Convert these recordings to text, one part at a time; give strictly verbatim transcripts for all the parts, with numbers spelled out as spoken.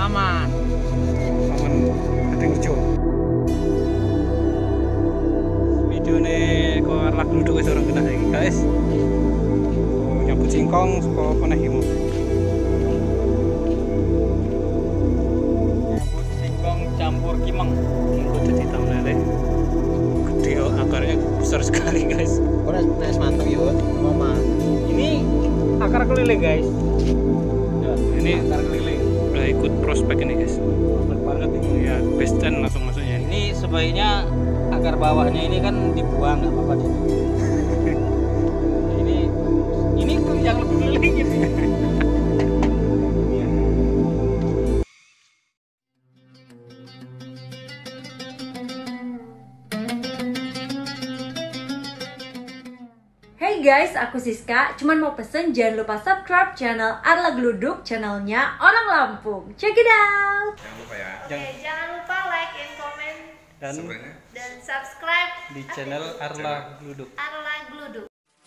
paman. Paman Gedengrejo. Videone kok arlah gluduk wis ora kena iki, guys. Oh, nyambut singkong saka peneh iki. Nyambut singkong campur kimeng. Engko dadi tamnele. Gede akarnya besar sekali, guys. Ora nek mantep yo, Mama. Ini akar keliling, guys. Ya, Ini akar keliling. udah ikut prospek ini, guys. Prospek banget ini. Ya, best ten langsung masuknya ini. Ini sebaiknya akar bawahnya ini kan dibuang, nggak apa-apa deh. Ini ini yang lebih keliling ini. Hey guys, aku Siska. Cuman mau pesen jangan lupa subscribe channel Arla Gluduk, channelnya orang Lampung. Check it out. Jangan lupa ya. Oke, jangan lupa like and comment Dan Sebenarnya dan subscribe di channel Arla Gluduk. Arla Gluduk.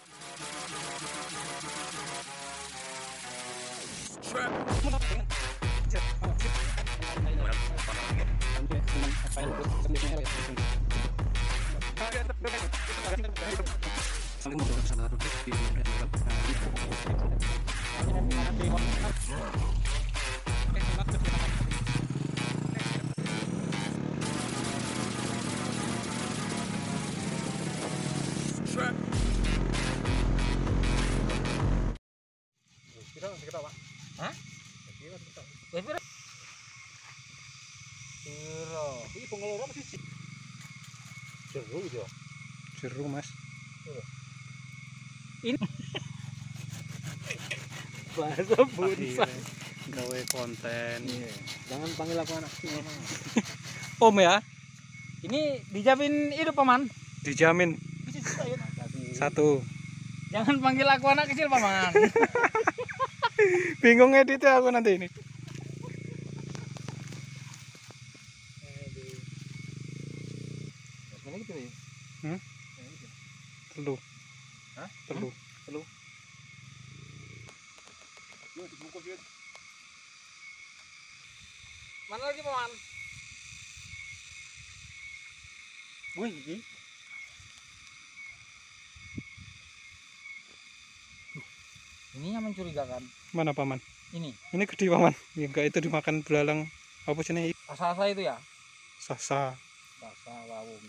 Hah? Piro? Piro? Iki pengelola apa sih? Jeru yo. Jeru, Mas. Bahasa bunsa. Gawe konten. Jangan panggil aku anak kecil, Mama. Om ya, Ini dijamin hidup paman. dijamin satu. Jangan panggil aku anak kecil paman. Bingung editnya aku nanti ini. Mana gitu ya? Hmm? Telu. Hah? Telu. Telu. Lu dibungkus ya. Mana lagi paman? Wih, ini. Ini yang mencurigakan. Mana paman? Ini Ini gede paman. Ya, enggak itu dimakan belalang apa sih ini? asa-asa itu ya. Sasa. Rasa wawung.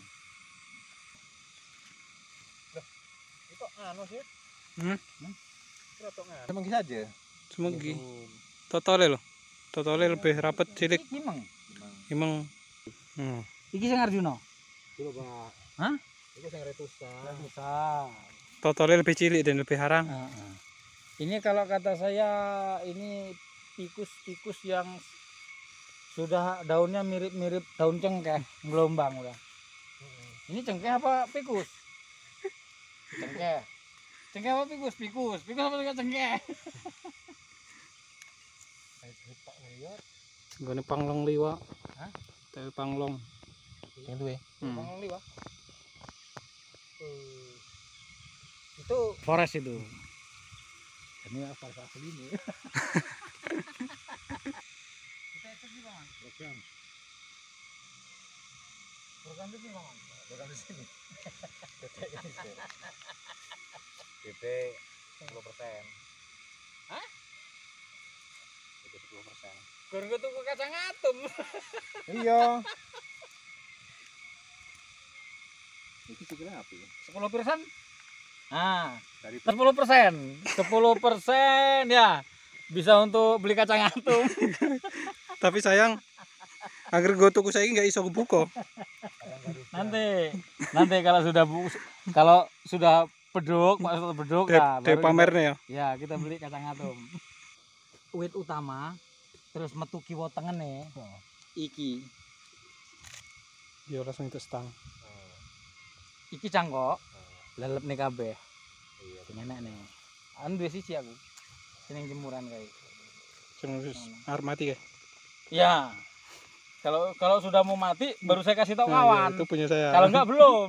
Itu anu sih. Hmm? Kira tok nganu. Emang gitu aja. Semegi. Totalnya loh. Totalnya lebih rapet cilik. Iki kimeng. Emang. Hmm. Iki sing Arjuna. Coba, Pak. Hah? Iku sing retusa. Bisa. Totalnya lebih cilik dan lebih harang. Heeh. Ini kalau kata saya ini tikus-tikus yang sudah daunnya mirip-mirip daun cengkeh, gelombang udah. Ini cengkeh apa pikus? Cengkeh. Cengkeh apa pikus? Pikus. Pikus apa juga cengkeh? Gak panglong liwa. Hah? Tapi panglong. Yang duwe. Hmm. Bang liwa. Itu forest itu. Ini apa asli ini? Kita cek di mana? Program. Program di sini, Bang. Program di sini. D P sepuluh persen. Hah? D P sepuluh persen. Gur gue tuku kacang atum. Iya. Iki sikile apa ya? sepuluh persen. Nah, Dari sepuluh persen. sepuluh persen ya. Bisa untuk beli kacang atum. Tapi sayang, agar gue tuku saya nggak iso kebuka. Nanti, nanti kalau sudah bu, kalau sudah beduk, maksud beduk, Dep, nah, dep baru pamernya ya. kita, ya kita beli kacang atum. Wit utama, terus metu kiwa tengene, iki, Ya langsung itu stang. iki cangkok, lelep nih kabeh, Iya. nenek nih. Anu dua sisi aku, sini jemuran kayak. Cuma arep mati ya. Ya, kalau kalau sudah mau mati, baru saya kasih tahu Nah, ya, kawan. itu punya saya. Kalau enggak belum.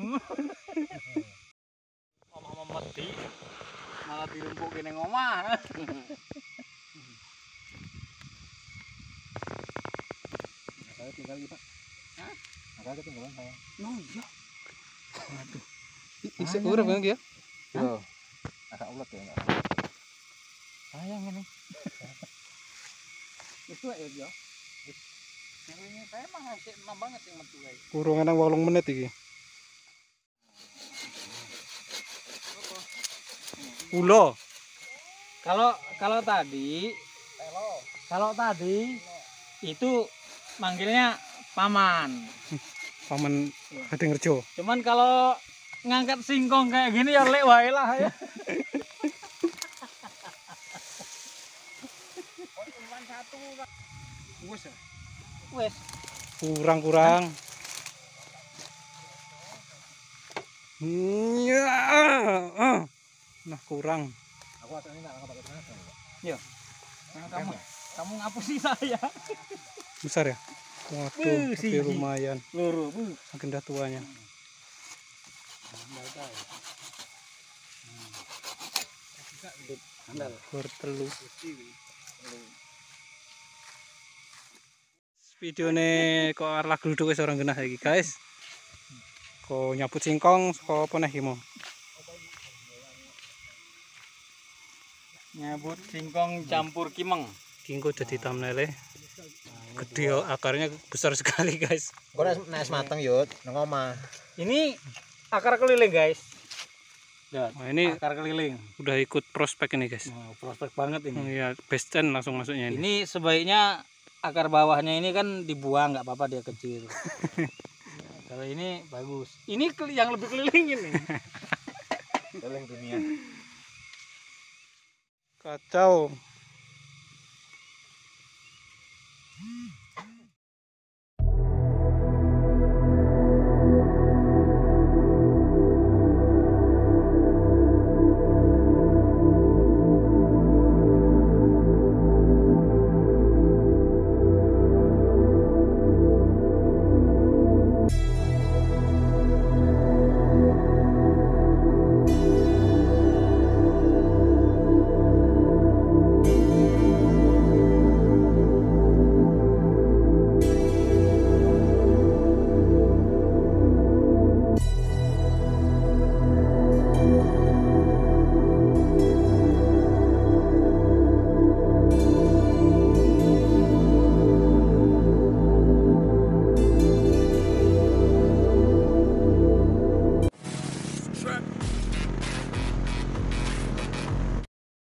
Omah mati, malah dirempuk gini ngomah. lagi Pak. Hah? Agak ketinggalan saya. Oh iya. Waduh. Isek urip kan dia. Yo. Agak ulet ya enggak. Sayang ini. Itu ya dia. Ini saya mah ngasih enam banget yang metu guys. Kurang nang wolung menit iki. Ulo. Kalau kalau tadi kalau tadi itu manggilnya paman. Paman Hadingrejo. Cuman kalau ngangkat singkong kayak gini ya lek wae lah ya. Wes. Kurang-kurang. Ya. Nah, kurang. Aku asal ini enggak pakai tenaga. Yo. Nah, kamu kamu ngapusi saya. Besar ya? Waduh, Wuh, tapi siji. lumayan. Loro, Bu. Agenda tuanya. Andal. Bertelu. Video ini kok arlah gluduk wis orang genah iki, guys. Kok nyabut singkong saka apa nih mau? Nyabut singkong campur kimeng. Kingko jadi thumbnail gede yo, akarnya besar sekali, guys. Kok nek mateng yo nang omah. Ini akar keliling, guys. Lihat, Nah, ini akar keliling. udah ikut prospek ini, guys. Nah, prospek banget Oh, ini. iya, best ten langsung masuknya ini. Ini sebaiknya akar bawahnya ini kan dibuang, nggak apa-apa dia kecil. Kalau ini bagus. Ini keli- yang lebih keliling ini. Keliling dunia. Kacau.